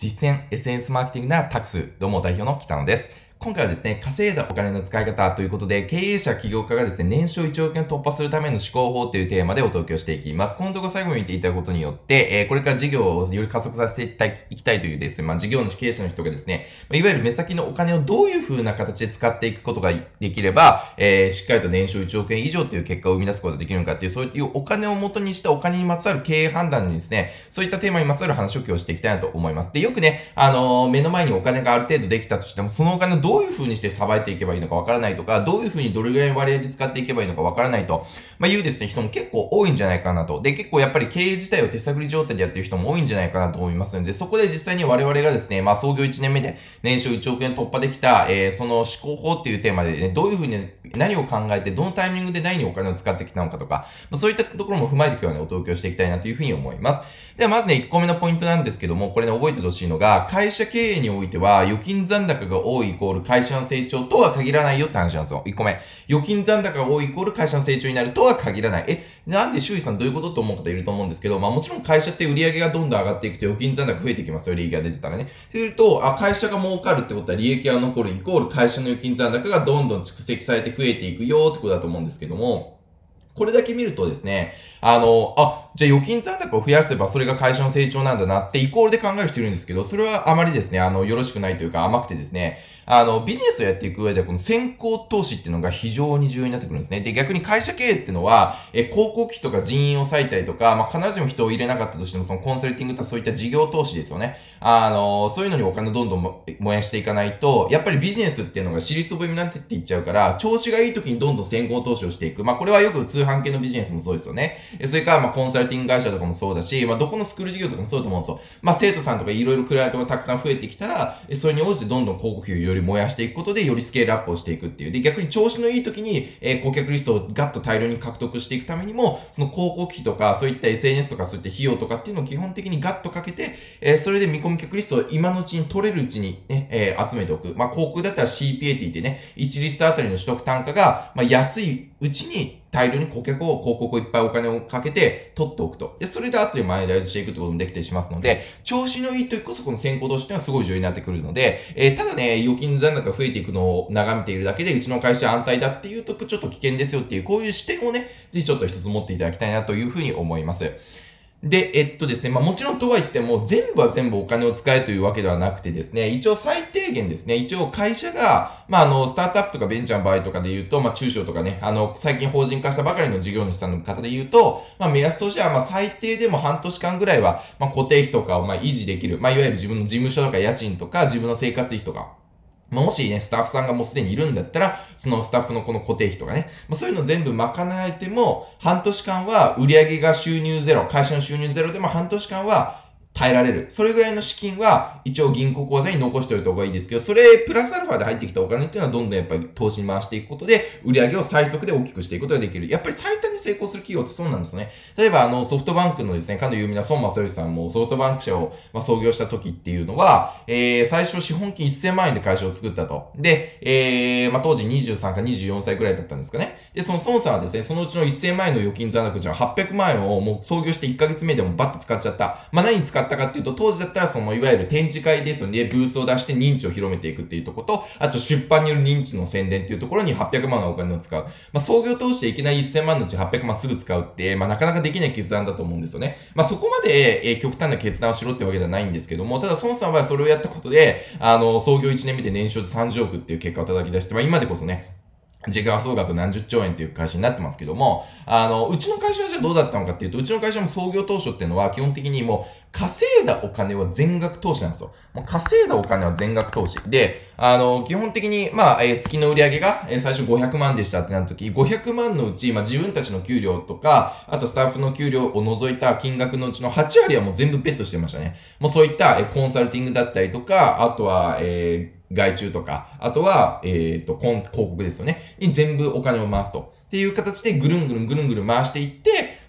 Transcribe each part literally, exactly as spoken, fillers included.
実践 エスエヌエス マーケティングならタクス、どうも代表の北野です。今回はですね、稼いだお金の使い方ということで、経営者、起業家がですね、年商いちおくえん突破するための思考法というテーマでお届けをしていきます。この動画最後まで見ていただくことによって、えー、これから事業をより加速させていきたい、いきたいというですね、まあ事業の経営者の人がですね、いわゆる目先のお金をどういう風な形で使っていくことができれば、えー、しっかりと年商いちおくえん以上という結果を生み出すことができるのかっていう、そういうお金を元にしたお金にまつわる経営判断にですね、そういったテーマにまつわる話を今日していきたいなと思います。で、よくね、あのー、目の前にお金がある程度できたとしても、そのお金をどういう風にしてさばいていけばいいのかわからないとか、どういう風にどれぐらいの割合で使っていけばいいのかわからないと、まあ、いうですね、人も結構多いんじゃないかなと。で、結構やっぱり経営自体を手探り状態でやってる人も多いんじゃないかなと思いますので、そこで実際に我々がですね、まあ、創業いちねんめで年商いちおくえん突破できた、えー、その思考法っていうテーマでね、どういう風に何を考えて、どのタイミングで何にお金を使ってきたのかとか、まあ、そういったところも踏まえて今日はね、お届けをしていきたいなという風に思います。ではまずね、いっこめのポイントなんですけども、これね、覚えてほしいのが、会社経営においては、預金残高が多いイコール会社の成長とは限らないよって話なんですよ。いっこめ。預金残高が多いイコール会社の成長になるとは限らない。え、なんで周囲さんどういうことと思う方いると思うんですけど、まあもちろん会社って売り上げがどんどん上がっていくと預金残高増えてきますよ、利益が出てたらね。っていうと、あ、会社が儲かるってことは利益が残るイコール会社の預金残高がどんどん蓄積されて増えていくよってことだと思うんですけども、これだけ見るとですね、あの、あ、じゃあ預金残高を増やせばそれが会社の成長なんだなってイコールで考える人いるんですけど、それはあまりですね、あの、よろしくないというか甘くてですね、あの、ビジネスをやっていく上でこの先行投資っていうのが非常に重要になってくるんですね。で、逆に会社経営っていうのは、え、広告費とか人員を割いたりとか、まあ、必ずしも人を入れなかったとしても、そのコンサルティングとかそういった事業投資ですよね。あの、そういうのにお金をどんどん燃やしていかないと、やっぱりビジネスっていうのが尻そぼみになってっていっちゃうから、調子がいい時にどんどん先行投資をしていく。まあ、これはよく通販系のビジネスもそうですよね。それから、まあ、コンサルティング会社とかもそうだし、まあ、どこのスクール事業とかもそうだと思うんですよ。まあ、生徒さんとかいろいろクライアントがたくさん増えてきたら、それに応じてどんどん広告費をより燃やしていくことで、よりスケールアップをしていくっていう。で、逆に調子のいい時に、えー、顧客リストをガッと大量に獲得していくためにも、その広告費とか、そういった エスエヌエス とかそういった費用とかっていうのを基本的にガッとかけて、えー、それで見込み客リストを今のうちに取れるうちにね、えー、集めておく。まあ、広告だったら シーピーエー って言ってね、いちリストあたりの取得単価が、まあ、安いうちに大量に顧客を、広告をいっぱいお金をかけて取っておくと。で、それで後でマネタイズしていくってこともできたりしますので、調子のいい時こそこの先行投資っていうのはすごい重要になってくるので、えー、ただね、預金残高が増えていくのを眺めているだけで、うちの会社は安泰だっていうとちょっと危険ですよっていう、こういう視点をね、ぜひちょっと一つ持っていただきたいなというふうに思います。で、えっとですね、まあもちろんとは言っても、全部は全部お金を使えというわけではなくてですね、一応最低限ですね、一応会社が、まああの、スタートアップとかベンチャーの場合とかで言うと、まあ中小とかね、あの、最近法人化したばかりの事業主さんの方で言うと、まあ目安としては、まあ最低でも半年間ぐらいは、まあ固定費とかをまあ維持できる、まあいわゆる自分の事務所とか家賃とか自分の生活費とか、もしね、スタッフさんがもうすでにいるんだったら、そのスタッフのこの固定費とかね、まあ、そういうの全部賄えても、半年間は売上が収入ゼロ、会社の収入ゼロでも半年間は耐えられる。それぐらいの資金は一応銀行口座に残しておいた方がいいですけど、それプラスアルファで入ってきたお金っていうのはどんどんやっぱり投資に回していくことで、売上を最速で大きくしていくことができる。やっぱり最短に成功する企業ってそうなんですね。例えばあのソフトバンクのですね、かの有名な孫正義さんもソフトバンク社を、まあ、創業した時っていうのは、えー、最初資本金せんまん円で会社を作ったと。で、えー、まあ、当時にじゅうさんかにじゅうよんさいくらいだったんですかね。で、その孫さんはですね、そのうちのせんまん円の預金残高じゃはっぴゃくまん円をもう創業していっかげつめでもバッと使っちゃった。まあ、何に使ったかっていうと、当時だったらそのいわゆる展示会ですので、ブースを出して認知を広めていくっていうところと、あと出版による認知の宣伝っていうところにはっぴゃくまんのお金を使う。まあ、創業投資でいきなりせんまんのうちはっぴゃくまんすぐ使うって、まあ、なかなかできない決断だと思うんですよね。まあ、そこまで、えー、極端な決断をしろってわけではないんですけども、ただ孫さんはそれをやったことで、あの、創業いちねんめで年商でさんじゅうおくっていう結果を叩き出して、まあ、今でこそね、時価総額何十兆円っていう会社になってますけども、あの、うちの会社はじゃあどうだったのかっていうと、うちの会社も創業当初っていうのは基本的にもう稼いだお金は全額投資なんですよ。もう稼いだお金は全額投資。で、あの、基本的に、まあ、えー、月の売り上げが、えー、最初ごひゃくまんでしたってなった時、ごひゃくまんのうち、まあ、自分たちの給料とか、あとスタッフの給料を除いた金額のうちのはちわりはもう全部ベットしてましたね。もうそういった、えー、コンサルティングだったりとか、あとは、えー外注とか、あとは、えっと、広告ですよね。に全部お金を回すと。っていう形でぐるんぐるんぐるんぐるん回していって、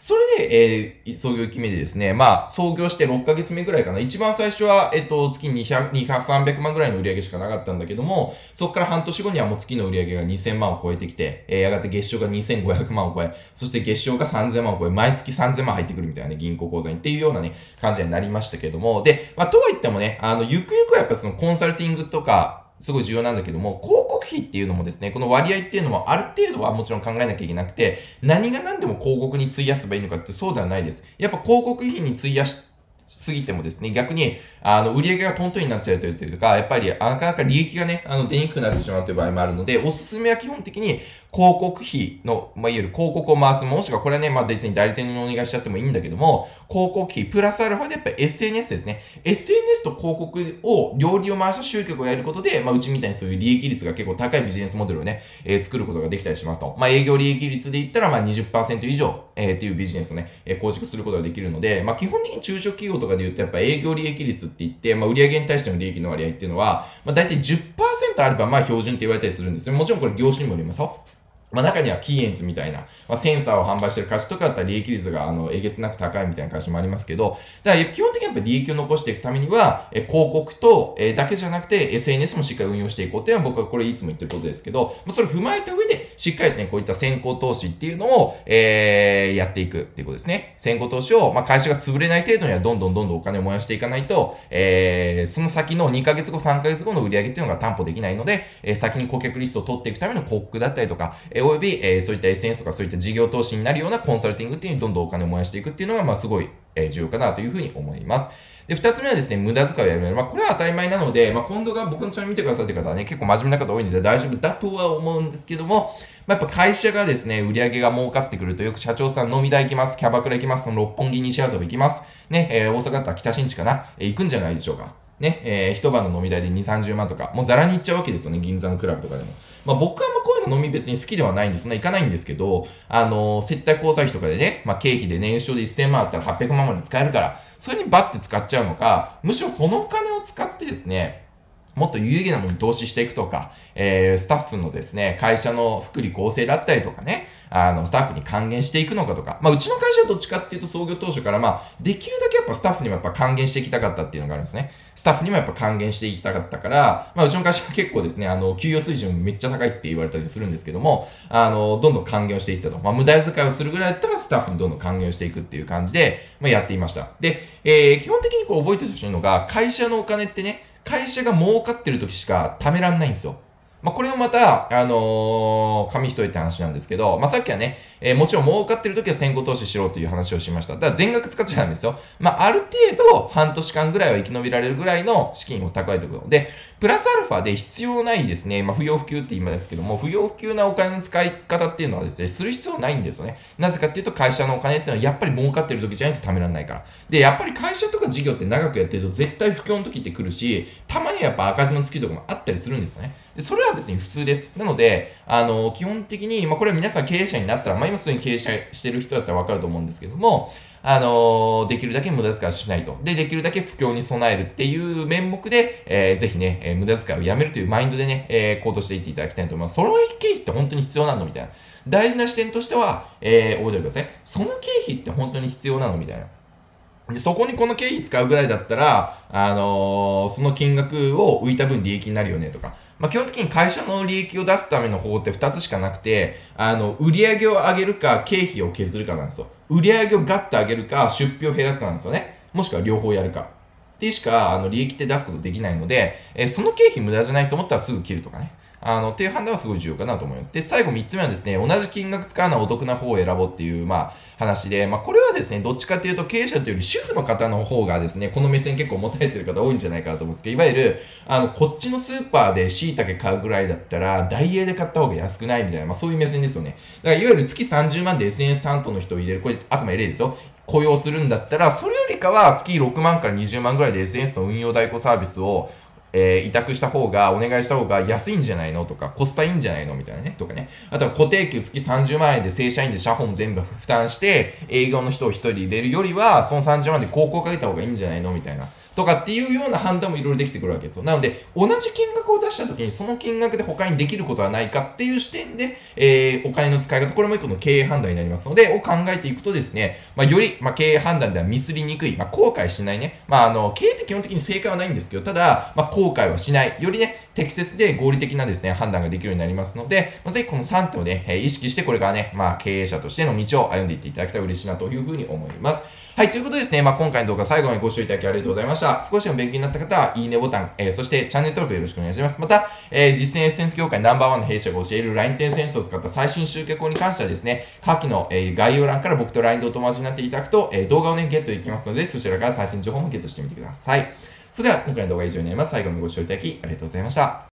それで、えー、創業期目でですね、まあ、創業してろっかげつめぐらいかな。一番最初は、えっと、月にひゃく、にひゃく、さんびゃくまんぐらいの売り上げしかなかったんだけども、そこから半年後にはもう月の売り上げがにせんまんを超えてきて、えー、やがて月賞がにせんごひゃくまんを超え、そして月賞がさんぜんまんを超え、毎月さんぜんまん入ってくるみたいなね、銀行口座にっていうようなね、感じになりましたけども、で、まあ、とは言ってもね、あの、ゆくゆくはやっぱそのコンサルティングとか、すごい重要なんだけども、広告費っていうのもですね、この割合っていうのもある程度はもちろん考えなきゃいけなくて、何が何でも広告に費やせばいいのかってそうではないです。やっぱ広告費に費やしすぎてもですね、逆に、あの、売り上げがトントンになっちゃうというか、やっぱり、なかなか利益がね、あの、出にくくなってしまうという場合もあるので、おすすめは基本的に、広告費の、まあ、いわゆる広告を回す、もしくはこれはね、まあ、別に代理店にお願いしちゃってもいいんだけども、広告費、プラスアルファでやっぱり エスエヌエス ですね。エスエヌエス と広告を、両利を回した集客をやることで、まあ、うちみたいにそういう利益率が結構高いビジネスモデルをね、えー、作ることができたりしますと。まあ、営業利益率で言ったら、まあ、にじゅっパーセント以上、えー、っていうビジネスをね、えー、構築することができるので、まあ、基本的に中小企業とかで言うと、やっぱ営業利益率って言って、まあ、売上に対しての利益の割合っていうのは、まあ、大体 じゅっパーセント あれば、まあ、標準って言われたりするんですね。もちろんこれ業種にもよりますよ。まあ中にはキーエンスみたいな、まあ、センサーを販売してる会社とかだったら利益率があのえげつなく高いみたいな会社もありますけど、だから基本的にやっぱり利益を残していくためには、え広告と、えだけじゃなくて エスエヌエス もしっかり運用していこうっていうのは僕はこれいつも言ってることですけど、まあ、それを踏まえた上でしっかりとね、こういった先行投資っていうのを、えー、やっていくっていうことですね。先行投資を、まあ会社が潰れない程度にはどんどんどんどんお金を燃やしていかないと、えー、その先のにかげつご、さんかげつごの売り上げっていうのが担保できないので、えー、先に顧客リストを取っていくための広告だったりとか、えー、および、えー、そういった エスエヌエス とかそういった事業投資になるようなコンサルティングっていうのにどんどんお金を燃やしていくっていうのが、まあすごい、えー、重要かなというふうに思います。で、二つ目はですね、無駄遣いをやる。まあこれは当たり前なので、まあ今度が僕のチャンネル見てくださってる方はね、結構真面目な方多いので大丈夫だとは思うんですけども、まあやっぱ会社がですね、売り上げが儲かってくるとよく社長さん飲み代行きます、キャバクラ行きます、六本木西麻布行きます。ね、えー、大阪だったら北新地かな、えー、行くんじゃないでしょうか。ね、えー、一晩の飲み代でに、さんじゅうまんとか、もうザラに行っちゃうわけですよね、銀座のクラブとかでも。まあ僕はあんまこういうの飲み別に好きではないんです。そんな行かないんですけど、あのー、接待交際費とかでね、まあ経費で年商でせんまんあったらはっぴゃくまんまで使えるから、それにバッて使っちゃうのか、むしろそのお金を使ってですね、もっと有意義なものに投資していくとか、えー、スタッフのですね、会社の福利厚生だったりとかね、あの、スタッフに還元していくのかとか、まあ、うちの会社はどっちかっていうと創業当初から、まあ、できるだけやっぱスタッフにもやっぱ還元していきたかったっていうのがあるんですね。スタッフにもやっぱ還元していきたかったから、まあ、うちの会社は結構ですね、あの、給与水準めっちゃ高いって言われたりするんですけども、あの、どんどん還元をしていったと。まあ、無駄遣いをするぐらいだったらスタッフにどんどん還元をしていくっていう感じで、まあ、やっていました。で、えー、基本的にこう覚えておいてほしいのが、会社のお金ってね、会社が儲かってる時しか貯めらんないんですよ。まあ、これもまた、あのー、紙一重って話なんですけど、まあ、さっきはね、えー、もちろん儲かってる時は先行投資しろという話をしました。だから全額使っちゃダメですよ。まあ、ある程度、半年間ぐらいは生き延びられるぐらいの資金を蓄えておくので、プラスアルファで必要ないですね、まあ、不要不急って言いますけども、不要不急なお金の使い方っていうのはですね、する必要ないんですよね。なぜかっていうと、会社のお金っていうのはやっぱり儲かってる時じゃないと貯められないから。で、やっぱり会社とか事業って長くやってると絶対不況の時って来るし、たまにはやっぱ赤字の月とかもあったりするんですよね。で、それは別に普通です。なので、あの、基本的に、まあ、これは皆さん経営者になったら、まあ、今すでに経営者してる人だったらわかると思うんですけども、あのー、できるだけ無駄遣いしないと。で、できるだけ不況に備えるっていう面目で、えー、ぜひね、えー、無駄遣いをやめるというマインドでね、えー、行動していっていただきたいと思います。その経費って本当に必要なのみたいな。大事な視点としては、えー、覚えておいてください。その経費って本当に必要なのみたいな。で、そこにこの経費使うぐらいだったら、あのー、その金額を浮いた分利益になるよねとか。まあ、基本的に会社の利益を出すための方法ってふたつしかなくて、あの、売上を上げるか、経費を削るかなんですよ。売上をガッと上げるか、出費を減らすかなんですよね。もしくは両方やるか。ってしか、あの、利益って出すことできないので、えー、その経費無駄じゃないと思ったらすぐ切るとかね。あの、っていう判断はすごい重要かなと思います。で、最後みっつめはですね、同じ金額使うのはお得な方を選ぼうっていう、まあ、話で、まあ、これはですね、どっちかっていうと、経営者というより主婦の方の方がですね、この目線結構持たれてる方多いんじゃないかなと思うんですけど、いわゆる、あの、こっちのスーパーで椎茸買うぐらいだったら、ダイエーで買った方が安くないみたいな、まあ、そういう目線ですよね。だから、いわゆる月さんじゅうまんで エスエヌエス 担当の人を入れる、これ、あくまで例ですよ。雇用するんだったら、それよりかは月ろくまんからにじゅうまんぐらいで エスエヌエス の運用代行サービスをえー、委託した方が、お願いした方が安いんじゃないのとか、コスパいいんじゃないのみたいなね。とかね。あとは固定給月さんじゅうまんえんで正社員で社本全部負担して、営業の人を一人入れるよりは、そのさんじゅうまんで広告かけた方がいいんじゃないのみたいな。 とかっていうような判断もいろいろできてくるわけですよ。なので、同じ金額を出した時にその金額で他にできることはないかっていう視点で、えー、お金の使い方、これも一個の経営判断になりますので、を考えていくとですね、まあ、より、まあ、経営判断ではミスりにくい、まあ、後悔しないね。まあ、あの、経営って基本的に正解はないんですけど、ただ、まあ、後悔はしない。よりね、適切で合理的なですね、判断ができるようになりますので、まあ、ぜひこのさんてんをね、えー、意識してこれからね、まあ、経営者としての道を歩んでいっていただけたら嬉しいなというふうに思います。はい、ということでですね、まあ、今回の動画最後までご視聴いただきありがとうございました。少しでも勉強になった方は、いいねボタン、えー、そしてチャンネル登録よろしくお願いします。また、えー、実践エステンス業界ナンバーワンの弊社が教える ライン テンセンスを使った最新集客法に関してはですね、下記の、えー、概要欄から僕と ライン でお友達になっていただくと、えー、動画をね、ゲットできますので、そちらから最新情報もゲットしてみてください。それでは、今回の動画は以上になります。最後までご視聴いただきありがとうございました。